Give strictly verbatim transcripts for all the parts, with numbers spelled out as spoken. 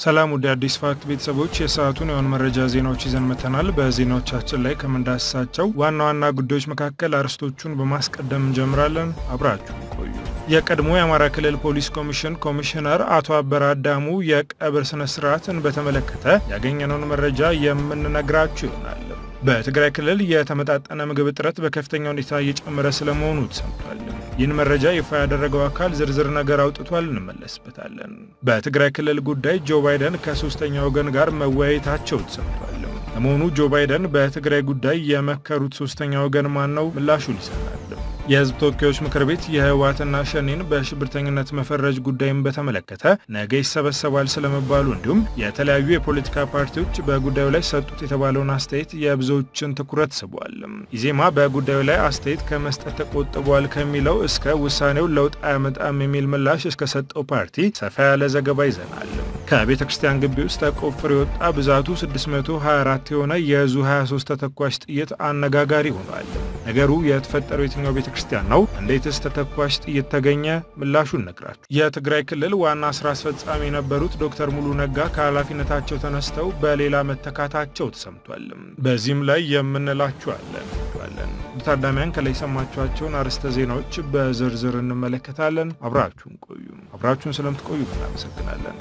ሰላም ወደ አዲስ ፋክት ቤተሰቦች የሰዓቱን የሆነ መረጃ ዜናዎች ይዘን መተናል። በዜናዎቻችን ላይ ከመንዳስሳቸው ዋና ዋና ጉዳዮች መካከል አርስቶቹን በማስቀደም እንጀምራለን። አብራችሁ ቆዩ። የቀድሞ የአማራ ክልል ፖሊስ ኮሚሽን ኮሚሽነር አቶ አበራ አዳሙ የቀብር ስነ ስርዓትን በተመለከተ ያገኘነውን መረጃ የምንነግራችሁ ይሆናል። በትግራይ ክልል የተመጣጠነ ምግብ እጥረት በከፍተኛ ሁኔታ እየጨመረ ስለመሆኑ ተሰምቷል። ይህን መረጃ ይፋ ያደረገው አካል ዝርዝር ነገር አውጥቷል፣ እንመለስበታለን። በትግራይ ክልል ጉዳይ ጆ ባይደን ከ3ተኛ ወገን ጋር መወያየታቸው ተሰምቷል። ለመሆኑ ጆ ባይደን በትግራይ ጉዳይ የመከሩት ሶስተኛ ወገን ማን ነው? ምላሹን ይሰጣል። የህዝብ ተወካዮች ምክር ቤት የህወሓትና ሸኔን በሽብርተኝነት መፈረጅ ጉዳይን በተመለከተ ነገ ይሰበሰባል ስለመባሉ እንዲሁም የተለያዩ የፖለቲካ ፓርቲዎች በጉዳዩ ላይ ሰጡት የተባለውን አስተያየት የብዙዎችን ትኩረት ስቧል። ኢዜማ በጉዳዩ ላይ አስተያየት ከመስጠት ተቆጥቧል ከሚለው እስከ ውሳኔው ለውጥ አያመጣም የሚል ምላሽ እስከ ሰጠው ፓርቲ ሰፋ ያለ ዘገባ ይዘናል። ከቤተ ክርስቲያን ግቢ ውስጥ ተቆፍሮ የወጣ ብዛቱ ስድስት መቶ ሃያ አራት የሆነ የዙ ሃያ ሶስት ተተኳሽ ጥይት አነጋጋሪ ሆኗል። ነገሩ የተፈጠረው የትኛው ቤተ ክርስቲያን ነው? እንዴትስ ተተኳሽ ጥይት ተገኘ? ምላሹን ነግራችሁ። የትግራይ ክልል ዋና ስራ አስፈጻሚ የነበሩት ዶክተር ሙሉ ነጋ ከሀላፊነታቸው ተነስተው በሌላ መተካታቸው ተሰምቷል። በዚህም ላይ የምንላችሁ አለን አለን። ታዳሚያን ከላይ ሰማችኋቸውን አርዕስተ ዜናዎች በዝርዝር እንመለከታለን። አብራችሁን ቆዩ። አብራችሁን ስለምትቆዩ እናመሰግናለን።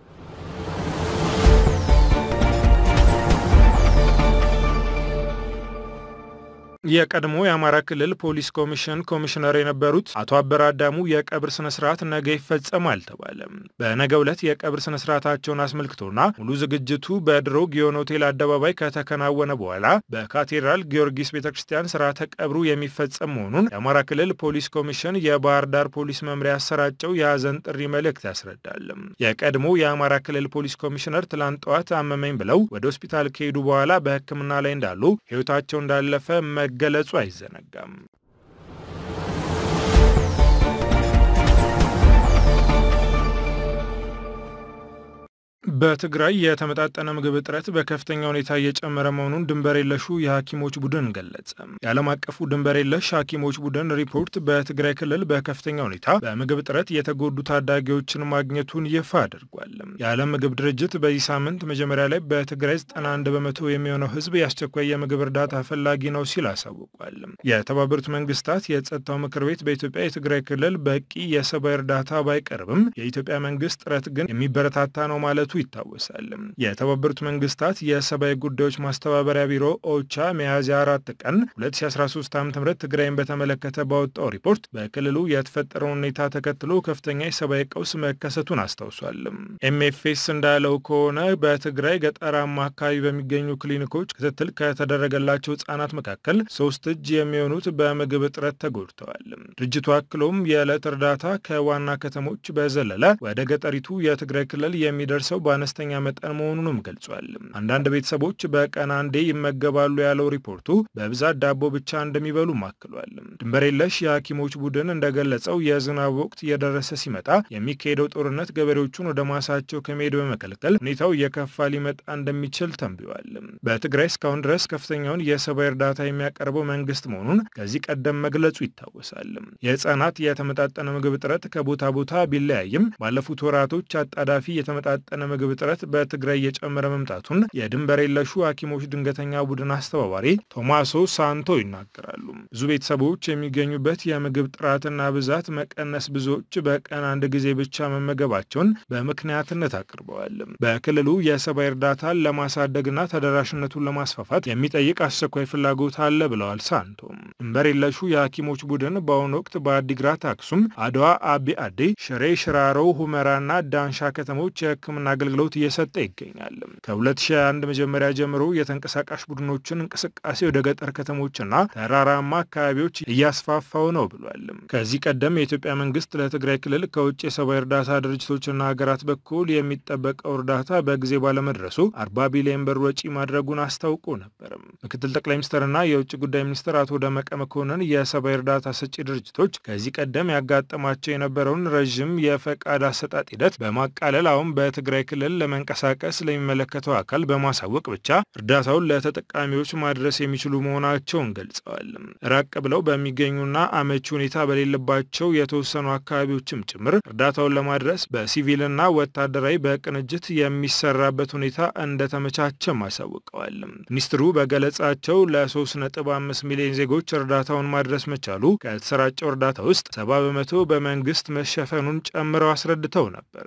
የቀድሞ የአማራ ክልል ፖሊስ ኮሚሽን ኮሚሽነር የነበሩት አቶ አበራ አዳሙ የቀብር ስነ ስርዓት ነገ ይፈጸማል ተባለ። በነገው ዕለት የቀብር ስነ ስርዓታቸውን አስመልክቶና ሙሉ ዝግጅቱ በድሮ ጊዮን ሆቴል አደባባይ ከተከናወነ በኋላ በካቴድራል ጊዮርጊስ ቤተክርስቲያን ስርዓተ ቀብሩ የሚፈጸም መሆኑን የአማራ ክልል ፖሊስ ኮሚሽን የባህር ዳር ፖሊስ መምሪያ ያሰራጨው የሐዘን ጥሪ መልእክት ያስረዳል። የቀድሞ የአማራ ክልል ፖሊስ ኮሚሽነር ትላንት ጠዋት አመመኝ ብለው ወደ ሆስፒታል ከሄዱ በኋላ በሕክምና ላይ እንዳሉ ህይወታቸው እንዳለፈ ገለጹ አይዘነጋም። በትግራይ የተመጣጠነ ምግብ እጥረት በከፍተኛ ሁኔታ እየጨመረ መሆኑን ድንበር የለሹ የሐኪሞች ቡድን ገለጸ። የዓለም አቀፉ ድንበር የለሽ ሐኪሞች ቡድን ሪፖርት በትግራይ ክልል በከፍተኛ ሁኔታ በምግብ እጥረት የተጎዱ ታዳጊዎችን ማግኘቱን ይፋ አድርጓል። የዓለም ምግብ ድርጅት በዚህ ሳምንት መጀመሪያ ላይ በትግራይ ዘጠና አንድ በመቶ የሚሆነው ህዝብ ያስቸኳይ የምግብ እርዳታ ፈላጊ ነው ሲል አሳውቋል። የተባበሩት መንግስታት የጸጥታው ምክር ቤት በኢትዮጵያ የትግራይ ክልል በቂ የሰብአዊ እርዳታ ባይቀርብም የኢትዮጵያ መንግስት ጥረት ግን የሚበረታታ ነው ማለቱ ይታወሳል። የተባበሩት መንግስታት የሰብአዊ ጉዳዮች ማስተባበሪያ ቢሮ ኦቻ ሚያዝያ አራት ቀን ሁለት ሺህ አስራ ሶስት ዓ.ም ትግራይን በተመለከተ ባወጣው ሪፖርት በክልሉ የተፈጠረውን ሁኔታ ተከትሎ ከፍተኛ የሰብአዊ ቀውስ መከሰቱን አስታውሷል። ኤምኤፍኤስ እንዳለው ከሆነ በትግራይ ገጠራማ አካባቢ በሚገኙ ክሊኒኮች ክትትል ከተደረገላቸው ህጻናት መካከል ሶስት እጅ የሚሆኑት በምግብ እጥረት ተጎድተዋል። ድርጅቱ አክሎም የዕለት እርዳታ ከዋና ከተሞች በዘለለ ወደ ገጠሪቱ የትግራይ ክልል የሚደርሰው በአነስተኛ መጠን መሆኑንም ገልጿል። አንዳንድ ቤተሰቦች በቀን አንዴ ይመገባሉ ያለው ሪፖርቱ በብዛት ዳቦ ብቻ እንደሚበሉ ማክሏል። ድንበር የለሽ የሐኪሞች ቡድን እንደገለጸው የዝናብ ወቅት እየደረሰ ሲመጣ የሚካሄደው ጦርነት ገበሬዎቹን ወደ ማሳቸው ከመሄድ በመከልከል ሁኔታው እየከፋ ሊመጣ እንደሚችል ተንብዋል። በትግራይ እስካሁን ድረስ ከፍተኛውን የሰብአዊ እርዳታ የሚያቀርበው መንግስት መሆኑን ከዚህ ቀደም መግለጹ ይታወሳል። የህፃናት የተመጣጠነ ምግብ እጥረት ከቦታ ቦታ ቢለያይም ባለፉት ወራቶች አጣዳፊ የተመጣጠነ ምግብ እጥረት በትግራይ እየጨመረ መምጣቱን የድንበር የለሹ ሐኪሞች ድንገተኛ ቡድን አስተባባሪ ቶማሶ ሳንቶ ይናገራሉ። ብዙ ቤተሰቦች የሚገኙበት የምግብ ጥራትና ብዛት መቀነስ ብዙዎች በቀን አንድ ጊዜ ብቻ መመገባቸውን በምክንያትነት አቅርበዋል። በክልሉ የሰብአዊ እርዳታን ለማሳደግና ተደራሽነቱን ለማስፋፋት የሚጠይቅ አስቸኳይ ፍላጎት አለ ብለዋል ሳንቶ። ድንበር የለሹ የሐኪሞች ቡድን በአሁኑ ወቅት በአዲግራት፣ አክሱም፣ አድዋ፣ አቢ አዲ፣ ሽሬ፣ ሽራሮ፣ ሁመራና ዳንሻ ከተሞች የህክምና አገልግሎት እየሰጠ ይገኛል። ከሁለት ሺህ አንድ መጀመሪያ ጀምሮ የተንቀሳቃሽ ቡድኖችን እንቅስቃሴ ወደ ገጠር ከተሞችና ተራራማ አካባቢዎች እያስፋፋው ነው ብሏል። ከዚህ ቀደም የኢትዮጵያ መንግስት ለትግራይ ክልል ከውጭ የሰብአዊ እርዳታ ድርጅቶችና ሀገራት በኩል የሚጠበቀው እርዳታ በጊዜ ባለመድረሱ አርባ ቢሊዮን ብር ወጪ ማድረጉን አስታውቆ ነበር። ምክትል ጠቅላይ ሚኒስትርና የውጭ ጉዳይ ሚኒስትር አቶ ደመቀ መኮንን የሰብአዊ እርዳታ ሰጪ ድርጅቶች ከዚህ ቀደም ያጋጠማቸው የነበረውን ረዥም የፈቃድ አሰጣጥ ሂደት በማቃለል አሁን በትግራይ ክልል ለመንቀሳቀስ ለሚመለከተው አካል በማሳወቅ ብቻ እርዳታውን ለተጠቃሚዎች ማድረስ የሚችሉ መሆናቸውን ገልጸዋል። ራቅ ብለው በሚገኙና አመቺ ሁኔታ በሌለባቸው የተወሰኑ አካባቢዎችም ጭምር እርዳታውን ለማድረስ በሲቪልና ወታደራዊ በቅንጅት የሚሰራበት ሁኔታ እንደተመቻቸ ማሳወቀዋል። ሚኒስትሩ በገለጻቸው ለ3 ነጥብ አምስት ሚሊዮን ዜጎች እርዳታውን ማድረስ መቻሉ ከተሰራጨው እርዳታ ውስጥ ሰባ በመቶ በመንግስት መሸፈኑን ጨምረው አስረድተው ነበር።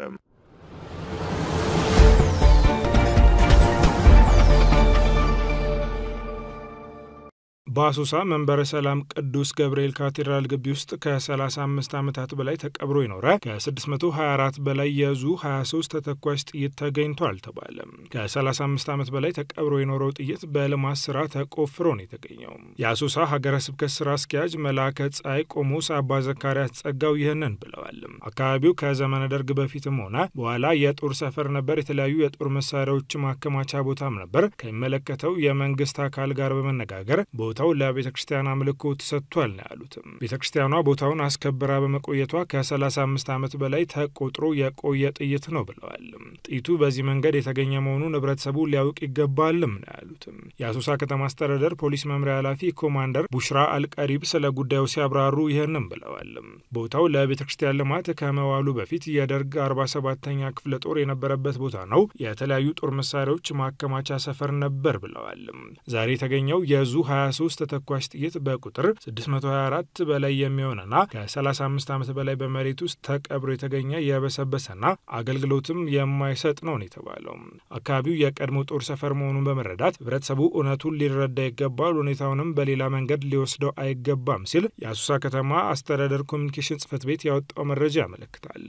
በአሶሳ መንበረ ሰላም ቅዱስ ገብርኤል ካቴድራል ግቢ ውስጥ ከ35 ዓመታት በላይ ተቀብሮ የኖረ ከ624 በላይ የዙ ሃያ ሶስት ተተኳሽ ጥይት ተገኝቷል ተባለ። ከ35 ዓመት በላይ ተቀብሮ የኖረው ጥይት በልማት ስራ ተቆፍሮ ነው የተገኘው። የአሶሳ ሀገረ ስብከት ስራ አስኪያጅ መላከ ፀሐይ ቆሞስ አባ ዘካርያስ ጸጋው ይህንን ብለዋል። አካባቢው ከዘመነ ደርግ በፊትም ሆነ በኋላ የጦር ሰፈር ነበር። የተለያዩ የጦር መሳሪያዎች ማከማቻ ቦታም ነበር። ከሚመለከተው የመንግስት አካል ጋር በመነጋገር ቦታው ለቤተክርስቲያን አምልኮ ተሰጥቷል ነው ያሉት። ቤተክርስቲያኗ ቦታውን አስከብራ በመቆየቷ ከ35 ዓመት በላይ ተቆጥሮ የቆየ ጥይት ነው ብለዋል። ጥይቱ በዚህ መንገድ የተገኘ መሆኑን ህብረተሰቡ ሊያውቅ ይገባልም ነው ያሉት። የአሶሳ ከተማ አስተዳደር ፖሊስ መምሪያ ኃላፊ ኮማንደር ቡሽራ አልቀሪብ ስለ ጉዳዩ ሲያብራሩ ይህንን ብለዋል። ቦታው ለቤተክርስቲያን ልማት ከመዋሉ በፊት የደርግ አርባ ሰባተኛ ክፍለ ጦር የነበረበት ቦታ ነው። የተለያዩ ጦር መሳሪያዎች ማከማቻ ሰፈር ነበር ብለዋል። ዛሬ የተገኘው የዙ ሃያ ሶስት ተተኳሽ ጥይት በቁጥር ስድስት መቶ ሃያ አራት በላይ የሚሆንና ከ35 ዓመት በላይ በመሬት ውስጥ ተቀብሮ የተገኘ የበሰበሰና አገልግሎትም የማይሰጥ ነው የተባለው። አካባቢው የቀድሞ ጦር ሰፈር መሆኑን በመረዳት ህብረተሰቡ እውነቱን ሊረዳ ይገባል፣ ሁኔታውንም በሌላ መንገድ ሊወስደው አይገባም ሲል የአሶሳ ከተማ አስተዳደር ኮሚኒኬሽን ጽሕፈት ቤት ያወጣው መረጃ ያመለክታል።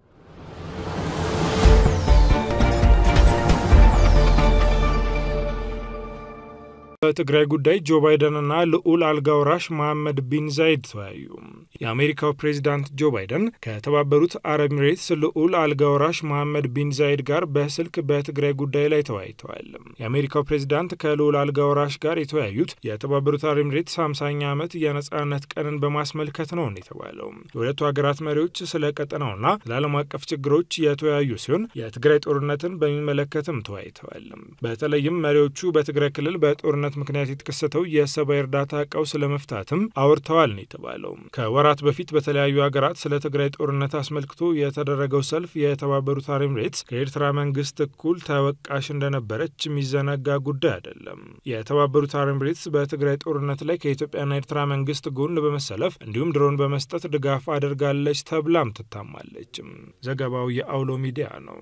በትግራይ ጉዳይ ጆ ባይደን እና ልዑል አልጋውራሽ መሐመድ ቢን ዛይድ ተወያዩ። የአሜሪካው ፕሬዝዳንት ጆ ባይደን ከተባበሩት አረብ ኤሚሬትስ ልዑል አልጋውራሽ መሐመድ ቢን ዛይድ ጋር በስልክ በትግራይ ጉዳይ ላይ ተወያይተዋል። የአሜሪካው ፕሬዝዳንት ከልዑል አልጋውራሽ ጋር የተወያዩት የተባበሩት አረብ ኤሚሬትስ ሃምሳኛ ዓመት የነጻነት ቀንን በማስመልከት ነው የተባለው። የሁለቱ ሀገራት መሪዎች ስለ ቀጠናውና ስለ ዓለም አቀፍ ችግሮች የተወያዩ ሲሆን የትግራይ ጦርነትን በሚመለከትም ተወያይተዋል። በተለይም መሪዎቹ በትግራይ ክልል በጦርነት ምክንያት የተከሰተው የሰብአዊ እርዳታ ቀውስ ለመፍታትም አውርተዋል ነው የተባለው። ከወራት በፊት በተለያዩ ሀገራት ስለ ትግራይ ጦርነት አስመልክቶ የተደረገው ሰልፍ የተባበሩት አረብ ኤሚሬትስ ከኤርትራ መንግስት እኩል ተወቃሽ እንደነበረች የሚዘነጋ ጉዳይ አይደለም። የተባበሩት አረብ ኤሚሬትስ በትግራይ ጦርነት ላይ ከኢትዮጵያና ኤርትራ መንግስት ጎን በመሰለፍ እንዲሁም ድሮን በመስጠት ድጋፍ አድርጋለች ተብላም ትታማለች። ዘገባው የአውሎ ሚዲያ ነው።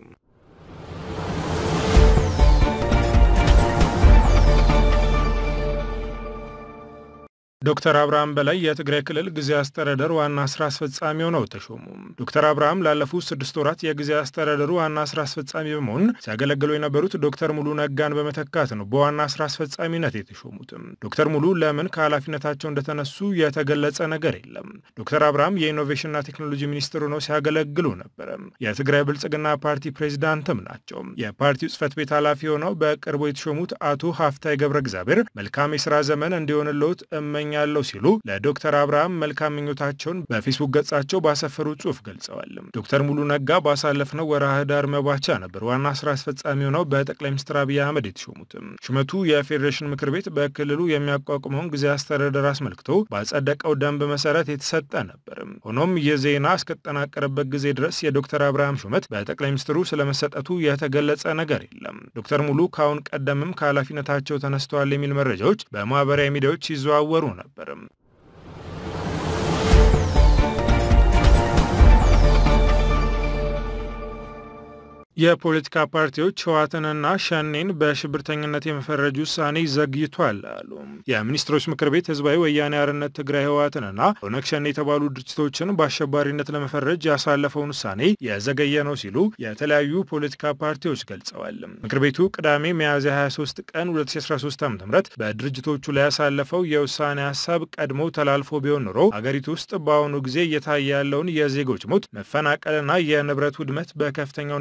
ዶክተር አብርሃም በላይ የትግራይ ክልል ጊዜያዊ አስተዳደር ዋና ስራ አስፈጻሚ ሆነው ተሾሙ። ዶክተር አብርሃም ላለፉት ስድስት ወራት የጊዜያዊ አስተዳደሩ ዋና ስራ አስፈጻሚ በመሆን ሲያገለግሉ የነበሩት ዶክተር ሙሉ ነጋን በመተካት ነው በዋና ስራ አስፈጻሚነት የተሾሙት። ዶክተር ሙሉ ለምን ከሀላፊነታቸው እንደተነሱ የተገለጸ ነገር የለም። ዶክተር አብርሃም የኢኖቬሽንና ቴክኖሎጂ ሚኒስትር ሆነው ሲያገለግሉ ነበር። የትግራይ ብልጽግና ፓርቲ ፕሬዝዳንትም ናቸው። የፓርቲው ጽህፈት ቤት ኃላፊ ሆነው በቅርቡ የተሾሙት አቶ ሀፍታይ ገብረ እግዚአብሔር መልካም የሥራ ዘመን እንዲሆንልዎት እመኝ ያለው ሲሉ ለዶክተር አብርሃም መልካም ምኞታቸውን በፌስቡክ ገጻቸው ባሰፈሩ ጽሑፍ ገልጸዋል። ዶክተር ሙሉ ነጋ ባሳለፍነው ወርሃ ህዳር መባቻ ነበር ዋና ስራ አስፈጻሚ ሆነው በጠቅላይ ሚኒስትር አብይ አህመድ የተሾሙት። ሹመቱ የፌዴሬሽን ምክር ቤት በክልሉ የሚያቋቁመውን ጊዜያዊ አስተዳደር አስመልክቶ ባጸደቀው ደንብ መሰረት የተሰጠ ነበር። ሆኖም የዜና እስከተጠናቀረበት ጊዜ ድረስ የዶክተር አብርሃም ሹመት በጠቅላይ ሚኒስትሩ ስለመሰጠቱ የተገለጸ ነገር የለም። ዶክተር ሙሉ ካሁን ቀደምም ከኃላፊነታቸው ተነስተዋል የሚል መረጃዎች በማህበራዊ ሚዲያዎች ይዘዋወሩ ነበርም። የፖለቲካ ፓርቲዎች ህወሓትንና ሸኔን በሽብርተኝነት የመፈረጅ ውሳኔ ዘግይቷል አሉ። የሚኒስትሮች ምክር ቤት ህዝባዊ ወያኔ ሓርነት ትግራይ ህወሓትንና ኦነግ ሸኔ የተባሉ ድርጅቶችን በአሸባሪነት ለመፈረጅ ያሳለፈውን ውሳኔ የዘገየ ነው ሲሉ የተለያዩ ፖለቲካ ፓርቲዎች ገልጸዋል። ምክር ቤቱ ቅዳሜ ሚያዝያ ሃያ ሶስት ቀን ሁለት ሺህ አስራ ሶስት ዓ.ም በድርጅቶቹ ላይ ያሳለፈው የውሳኔ ሐሳብ ቀድሞ ተላልፎ ቢሆን ኖሮ አገሪቱ ውስጥ በአሁኑ ጊዜ እየታየ ያለውን የዜጎች ሞት፣ መፈናቀልና የንብረት ውድመት በከፍተኛ ሁኔታ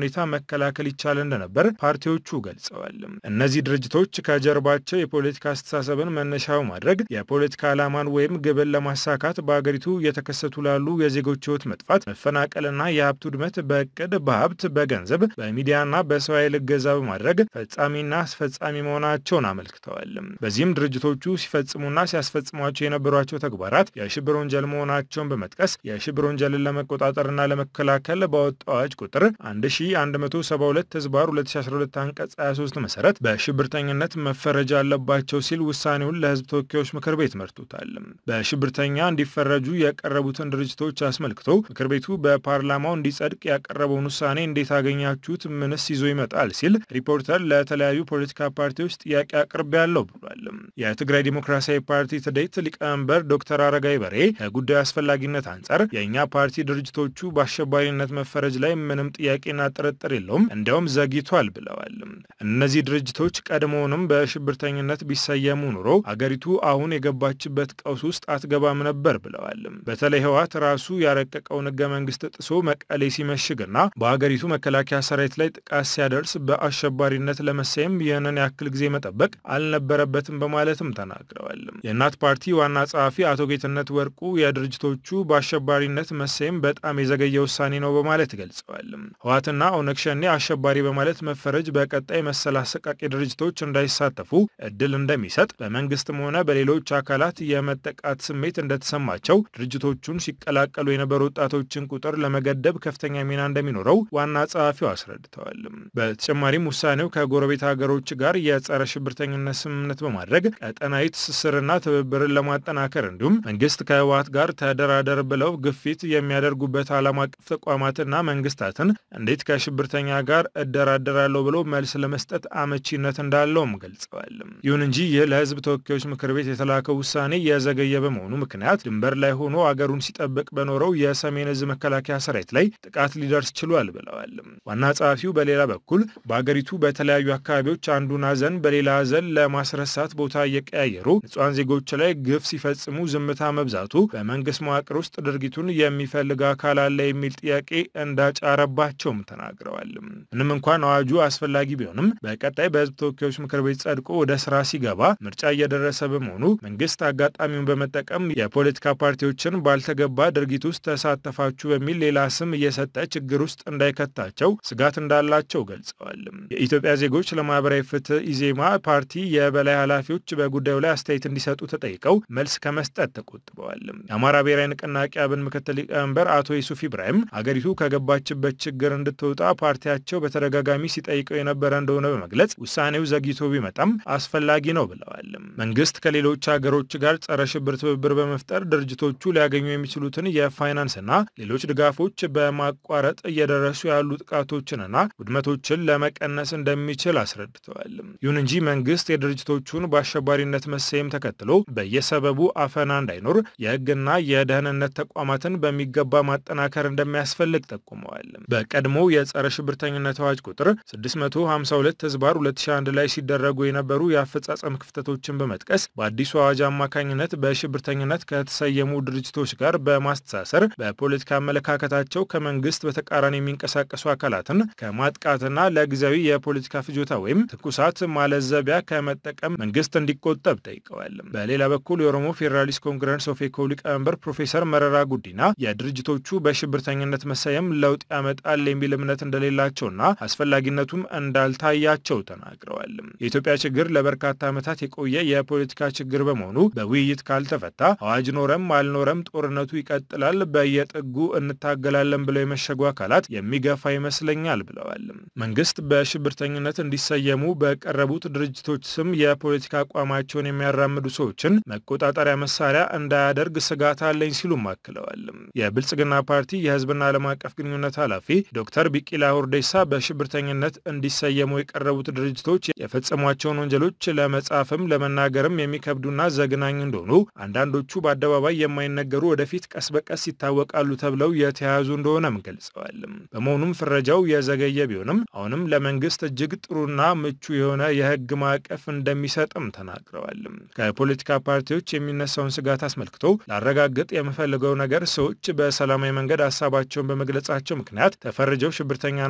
መከላከል ይቻል እንደነበር ፓርቲዎቹ ገልጸዋል። እነዚህ ድርጅቶች ከጀርባቸው የፖለቲካ አስተሳሰብን መነሻው ማድረግ የፖለቲካ ዓላማን ወይም ግብን ለማሳካት በአገሪቱ የተከሰቱ ላሉ የዜጎች ሕይወት መጥፋት፣ መፈናቀልና የሀብት ውድመት በእቅድ በሀብት በገንዘብ በሚዲያና በሰው ኃይል እገዛ በማድረግ ፈጻሚና አስፈጻሚ መሆናቸውን አመልክተዋል። በዚህም ድርጅቶቹ ሲፈጽሙና ሲያስፈጽሟቸው የነበሯቸው ተግባራት የሽብር ወንጀል መሆናቸውን በመጥቀስ የሽብር ወንጀልን ለመቆጣጠርና ለመከላከል ባወጣው አዋጅ ቁጥር አንድ ሺህ አንድ መቶ ሰባ ሁለት ህዝባር ሁለት ሺህ አስራ ሁለት አንቀጽ ሃያ ሶስት መሰረት በሽብርተኝነት መፈረጃ አለባቸው ሲል ውሳኔውን ለህዝብ ተወካዮች ምክር ቤት መርቶታል። በሽብርተኛ እንዲፈረጁ የቀረቡትን ድርጅቶች አስመልክቶ ምክር ቤቱ በፓርላማው እንዲጸድቅ ያቀረበውን ውሳኔ እንዴት አገኛችሁት? ምንስ ይዞ ይመጣል? ሲል ሪፖርተር ለተለያዩ ፖለቲካ ፓርቲዎች ጥያቄ አቅርቤያለሁ ብሏል። የትግራይ ዲሞክራሲያዊ ፓርቲ ትዴት ሊቀመንበር ዶክተር አረጋይ በሬ ከጉዳዩ አስፈላጊነት አንጻር የእኛ ፓርቲ ድርጅቶቹ በአሸባሪነት መፈረጅ ላይ ምንም ጥያቄና ጥርጥር የለውም፣ እንዲያውም ዘግይቷል ብለዋል። እነዚህ ድርጅቶች ቀድሞውንም በሽብርተኝነት ቢሰየሙ ኑሮ አገሪቱ አሁን የገባችበት ቀውስ ውስጥ አትገባም ነበር ብለዋል። በተለይ ህወሓት ራሱ ያረቀቀውን ህገ መንግስት ጥሶ መቀሌ ሲመሽግና በአገሪቱ መከላከያ ሰራዊት ላይ ጥቃት ሲያደርስ በአሸባሪነት ለመሰየም ይህንን ያክል ጊዜ መጠበቅ አልነበረበትም በማለትም ተናግረዋል። የእናት ፓርቲ ዋና ጸሐፊ አቶ ጌትነት ወርቁ የድርጅቶቹ በአሸባሪነት መሰየም በጣም የዘገየ ውሳኔ ነው በማለት ገልጸዋል። ህወሓትና ኦነግ ሸኔ አሸባሪ በማለት መፈረጅ በቀጣይ መሰል አሰቃቂ ድርጅቶች እንዳይሳተፉ እድል እንደሚሰጥ በመንግስትም ሆነ በሌሎች አካላት የመጠቃት ስሜት እንደተሰማቸው ድርጅቶቹን ሲቀላቀሉ የነበሩ ወጣቶችን ቁጥር ለመገደብ ከፍተኛ ሚና እንደሚኖረው ዋና ጸሐፊው አስረድተዋል። በተጨማሪም ውሳኔው ከጎረቤት ሀገሮች ጋር የጸረ ሽብርተኝነት ስምምነት በማድረግ ቀጠናዊ ትስስርና ትብብርን ለማጠናከር እንዲሁም መንግስት ከህወሓት ጋር ተደራደር ብለው ግፊት የሚያደርጉበት ዓለም አቀፍ ተቋማትና መንግስታትን እንዴት ከሽብርተኛ ጋር እደራደራለሁ ብሎ መልስ ለመስጠት አመቺነት እንዳለውም ገልጸዋል። ይሁን እንጂ ይህ ለህዝብ ተወካዮች ምክር ቤት የተላከው ውሳኔ የዘገየ በመሆኑ ምክንያት ድንበር ላይ ሆኖ አገሩን ሲጠብቅ በኖረው የሰሜን ዕዝ መከላከያ ሰራዊት ላይ ጥቃት ሊደርስ ችሏል ብለዋል። ዋና ጸሐፊው በሌላ በኩል በአገሪቱ በተለያዩ አካባቢዎች አንዱን ሀዘን በሌላ ሀዘን ለማስረሳት ቦታ እየቀያየሩ ንጹሃን ዜጎች ላይ ግፍ ሲፈጽሙ ዝምታ መብዛቱ በመንግስት መዋቅር ውስጥ ድርጊቱን የሚፈልግ አካል አለ የሚል ጥያቄ እንዳጫረባቸውም ተናግረዋል። ምንም እንኳን አዋጁ አስፈላጊ ቢሆንም በቀጣይ በህዝብ ተወካዮች ምክር ቤት ጸድቆ ወደ ስራ ሲገባ ምርጫ እየደረሰ በመሆኑ መንግስት አጋጣሚውን በመጠቀም የፖለቲካ ፓርቲዎችን ባልተገባ ድርጊት ውስጥ ተሳተፋችሁ በሚል ሌላ ስም እየሰጠ ችግር ውስጥ እንዳይከታቸው ስጋት እንዳላቸው ገልጸዋል። የኢትዮጵያ ዜጎች ለማህበራዊ ፍትህ ኢዜማ ፓርቲ የበላይ ኃላፊዎች በጉዳዩ ላይ አስተያየት እንዲሰጡ ተጠይቀው መልስ ከመስጠት ተቆጥበዋል። የአማራ ብሔራዊ ንቅናቄ አብን ምክትል ሊቀመንበር አቶ ዩሱፍ ኢብራሂም አገሪቱ ከገባችበት ችግር እንድትወጣ ፓርቲያቸው በተደጋጋሚ ሲጠይቀው የነበረ እንደሆነ በመግለጽ ውሳኔው ዘግይቶ ቢመጣም አስፈላጊ ነው ብለዋል። መንግስት ከሌሎች ሀገሮች ጋር ጸረ ሽብር ትብብር በመፍጠር ድርጅቶቹ ሊያገኙ የሚችሉትን የፋይናንስና ሌሎች ድጋፎች በማቋረጥ እየደረሱ ያሉ ጥቃቶችንና ውድመቶችን ለመቀነስ እንደሚችል አስረድተዋል። ይሁን እንጂ መንግስት የድርጅቶቹን በአሸባሪነት መሰየም ተከትሎ በየሰበቡ አፈና እንዳይኖር የህግና የደህንነት ተቋማትን በሚገባ ማጠናከር እንደሚያስፈልግ ጠቁመዋል። በቀድሞ የጸረ ሽብርተኝነት አዋጅ ቁጥር ስድስት መቶ ሃምሳ ሁለት ህዝባር ሁለት ሺህ አንድ ላይ ሲደረጉ የነበሩ የአፈጻጸም ክፍተቶችን በመጥቀስ በአዲሱ አዋጅ አማካኝነት በሽብርተኝነት ከተሰየሙ ድርጅቶች ጋር በማስተሳሰር በፖለቲካ አመለካከታቸው ከመንግስት በተቃራኒ የሚንቀሳቀሱ አካላትን ከማጥቃትና ለጊዜያዊ የፖለቲካ ፍጆታ ወይም ትኩሳት ማለዘቢያ ከመጠቀም መንግስት እንዲቆጠብ ጠይቀዋል። በሌላ በኩል የኦሮሞ ፌዴራሊስት ኮንግረስ ኦፌኮ ሊቀመንበር ፕሮፌሰር መረራ ጉዲና የድርጅቶቹ በሽብርተኝነት መሰየም ለውጥ ያመጣል የሚል እምነት እንደሌላቸውና አስፈላጊነቱም እንዳልታያቸው ተናግረዋል። የኢትዮጵያ ችግር ለበርካታ ዓመታት የቆየ የፖለቲካ ችግር በመሆኑ በውይይት ካልተፈታ አዋጅ ኖረም አልኖረም ጦርነቱ ይቀጥላል፣ በየጥጉ እንታገላለን ብለው የመሸጉ አካላት የሚገፋ ይመስለኛል ብለዋል። መንግስት በሽብርተኝነት እንዲሰየሙ በቀረቡት ድርጅቶች ስም የፖለቲካ አቋማቸውን የሚያራምዱ ሰዎችን መቆጣጠሪያ መሳሪያ እንዳያደርግ ስጋት አለኝ ሲሉም አክለዋል። የብልጽግና ፓርቲ የህዝብና ዓለም አቀፍ ግንኙነት ኃላፊ ዶክተር ቢቂላ ሁርዴሳ በሽብርተኝነት እንዲሰየሙ የቀረቡት ድርጅቶች የፈጸሟቸውን ወንጀሎች ለመጻፍም ለመናገርም የሚከብዱና ዘግናኝ እንደሆኑ አንዳንዶቹ በአደባባይ የማይነገሩ ወደፊት ቀስ በቀስ ይታወቃሉ ተብለው የተያዙ እንደሆነም ገልጸዋል። በመሆኑም ፍረጃው የዘገየ ቢሆንም አሁንም ለመንግስት እጅግ ጥሩና ምቹ የሆነ የህግ ማዕቀፍ እንደሚሰጥም ተናግረዋል። ከፖለቲካ ፓርቲዎች የሚነሳውን ስጋት አስመልክቶ ላረጋግጥ የምፈልገው ነገር ሰዎች በሰላማዊ መንገድ ሀሳባቸውን በመግለጻቸው ምክንያት ተፈርጀው ሽብርተኛ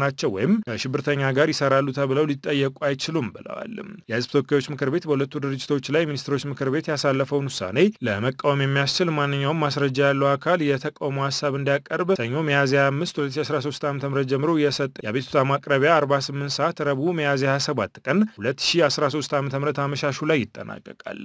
ናቸው ወይም ከሽብርተኛ ጋር ይሰራሉ ተብለው ሊጠየቁ አይችሉም ብለዋል። የህዝብ ተወካዮች ምክር ቤት በሁለቱ ድርጅቶች ላይ ሚኒስትሮች ምክር ቤት ያሳለፈውን ውሳኔ ለመቃወም የሚያስችል ማንኛውም ማስረጃ ያለው አካል የተቃውሞ ሐሳብ እንዲያቀርብ ሰኞ ሚያዝያ አምስት ሁለት ሺህ አስራ ሶስት ዓ.ም ጀምሮ የሰጠ የቤቱታ ማቅረቢያ አርባ ስምንት ሰዓት ረቡዕ ሚያዝያ ሃያ ሰባት ቀን ሁለት ሺህ አስራ ሶስት ዓ.ም አመሻሹ ላይ ይጠናቀቃል።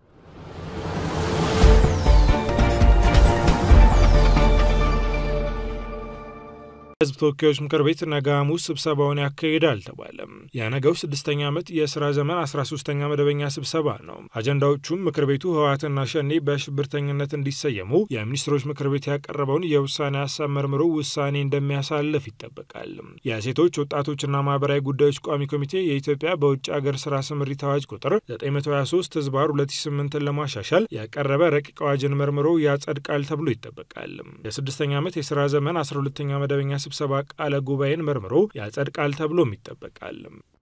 የህዝብ ተወካዮች ምክር ቤት ነገ ሐሙስ ስብሰባውን ያካሂዳል ተባለ። የነገው ስድስተኛ ዓመት የሥራ ዘመን አስራ ሶስተኛ መደበኛ ስብሰባ ነው። አጀንዳዎቹም ምክር ቤቱ ህወሓትና ሸኔ በሽብርተኝነት እንዲሰየሙ የሚኒስትሮች ምክር ቤት ያቀረበውን የውሳኔ ሐሳብ መርምሮ ውሳኔ እንደሚያሳልፍ ይጠበቃል። የሴቶች ወጣቶችና ማህበራዊ ጉዳዮች ቋሚ ኮሚቴ የኢትዮጵያ በውጭ ሀገር ሥራ ስምሪት አዋጅ ቁጥር ዘጠኝ መቶ ሃያ ሶስት ህዝባር ሁለት ሺህ ስምንት ለማሻሻል ያቀረበ ረቂቅ አዋጅን መርምሮ ያጸድቃል ተብሎ ይጠበቃል። የስድስተኛ ዓመት የሥራ ዘመን አስራ ሁለተኛ መደበኛ ስብሰባ ቃለ ጉባኤን መርምሮ ያጸድቃል ተብሎም ይጠበቃል።